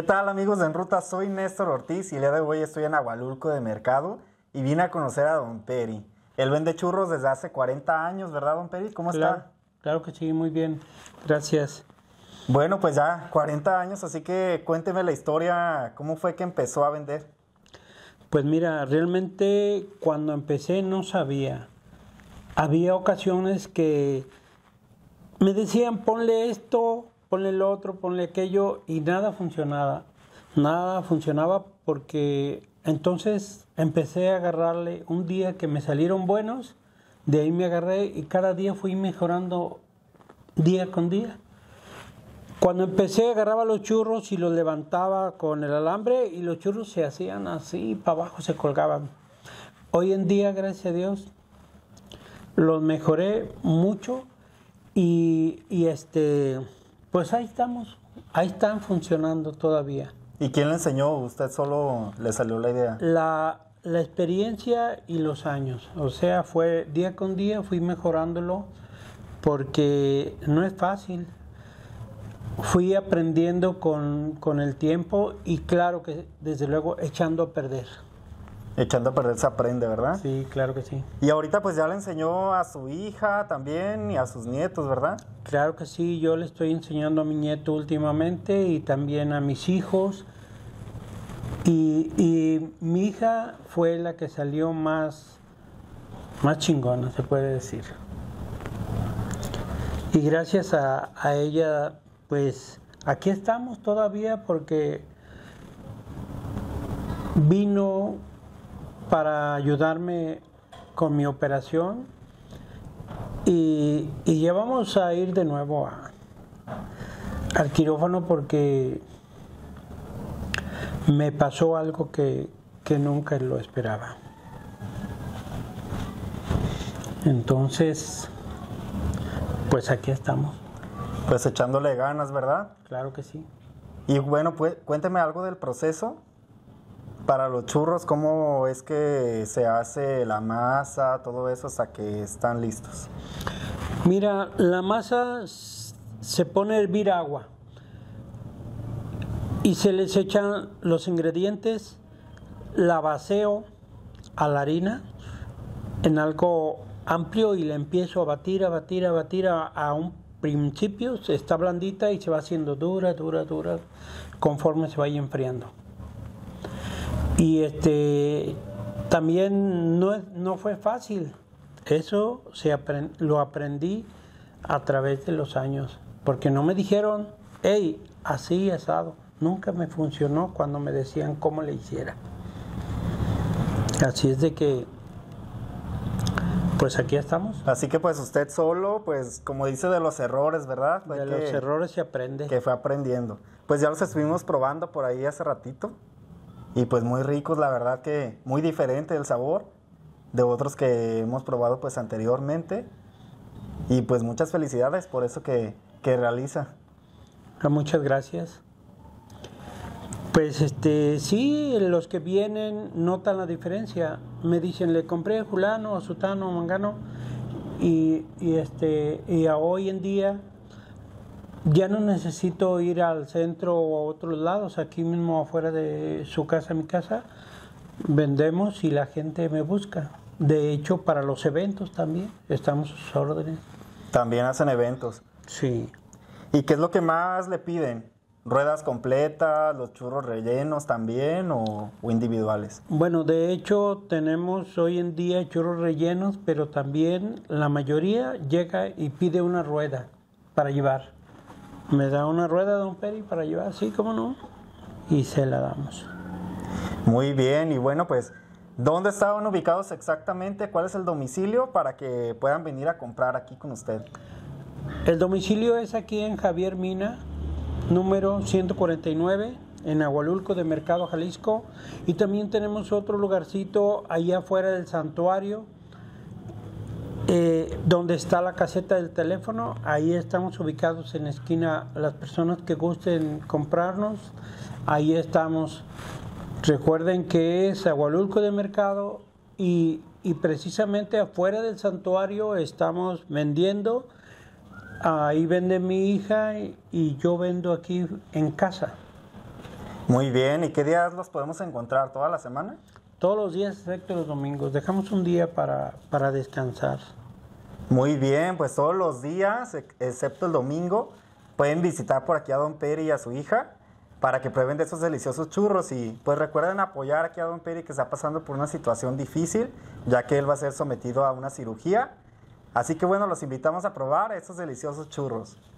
tal, amigos de En Ruta? Soy Néstor Ortiz y el día de hoy estoy en Agualulco de Mercado y vine a conocer a Don Peri. Él vende churros desde hace 40 años, ¿verdad, Don Peri? ¿Cómo está? Claro que sí, muy bien. Gracias. Bueno, pues ya 40 años, así que cuénteme la historia, ¿cómo fue que empezó a vender? Pues mira, realmente cuando empecé no sabía. Había ocasiones que me decían, ponle esto, ponle lo otro, ponle aquello, y nada funcionaba. Nada funcionaba porque entonces empecé a agarrarle un día que me salieron buenos, de ahí me agarré y cada día fui mejorando día con día. Cuando empecé agarraba los churros y los levantaba con el alambre y los churros se hacían así, para abajo se colgaban. Hoy en día, gracias a Dios, los mejoré mucho y pues ahí estamos, ahí están funcionando todavía. ¿Y quién le enseñó? ¿Usted solo le salió la idea? La experiencia y los años, o sea, fue día con día fui mejorándolo porque no es fácil. Fui aprendiendo con el tiempo y claro que desde luego echando a perder. Echando a perder se aprende, ¿verdad? Sí, claro que sí. Y ahorita pues ya le enseñó a su hija también y a sus nietos, ¿verdad? Claro que sí, yo le estoy enseñando a mi nieto últimamente y también a mis hijos. Y mi hija fue la que salió más chingona, se puede decir. Y gracias a ella, pues aquí estamos todavía porque vino para ayudarme con mi operación y ya vamos a ir de nuevo al quirófano porque me pasó algo que nunca lo esperaba. Entonces, pues aquí estamos. Pues echándole ganas, ¿verdad? Claro que sí. Y bueno, pues cuénteme algo del proceso para los churros, cómo es que se hace la masa, todo eso hasta que están listos. Mira, la masa se pone a hervir agua y se les echan los ingredientes, la vacío a la harina en algo amplio y la empiezo a batir a un principio está blandita y se va haciendo dura conforme se vaya enfriando. Y también no fue fácil. Eso lo aprendí a través de los años, porque no me dijeron, hey, así asado. Nunca me funcionó cuando me decían cómo le hiciera. Así es de que pues aquí estamos. Así que pues usted solo, pues como dice, de los errores, ¿verdad? De los errores se aprende. Que fue aprendiendo. Pues ya los estuvimos probando por ahí hace ratito. Y pues muy ricos, la verdad que muy diferente el sabor de otros que hemos probado pues anteriormente. Y pues muchas felicidades por eso que realiza. Muchas gracias. Pues sí, los que vienen notan la diferencia. Me dicen, le compré a fulano, a sutano, a mangano, y a hoy en día ya no necesito ir al centro o a otros lados. Aquí mismo afuera de su casa, mi casa, vendemos y la gente me busca. De hecho, para los eventos también estamos a sus órdenes. También hacen eventos. Sí. ¿Y qué es lo que más le piden? ¿Ruedas completas, los churros rellenos también o individuales? Bueno, de hecho tenemos hoy en día churros rellenos, pero también la mayoría llega y pide una rueda para llevar. Me da una rueda, Don Peri, para llevar, sí, cómo no, y se la damos. Muy bien, y bueno, pues, ¿dónde estaban ubicados exactamente? ¿Cuál es el domicilio para que puedan venir a comprar aquí con usted? El domicilio es aquí en Javier Mina, número 149, en Agualulco de Mercado, Jalisco. Y también tenemos otro lugarcito allá afuera del santuario, donde está la caseta del teléfono. Ahí estamos ubicados en la esquina. Las personas que gusten comprarnos, ahí estamos. Recuerden que es Agualulco de Mercado y precisamente afuera del santuario estamos vendiendo. Ahí vende mi hija y yo vendo aquí en casa. Muy bien, ¿y qué días los podemos encontrar? ¿Toda la semana? Todos los días, excepto los domingos. Dejamos un día para descansar. Muy bien, pues todos los días, excepto el domingo, pueden visitar por aquí a Don Peri y a su hija para que prueben de esos deliciosos churros y pues recuerden apoyar aquí a Don Peri que está pasando por una situación difícil, ya que él va a ser sometido a una cirugía. Así que bueno, los invitamos a probar estos deliciosos churros.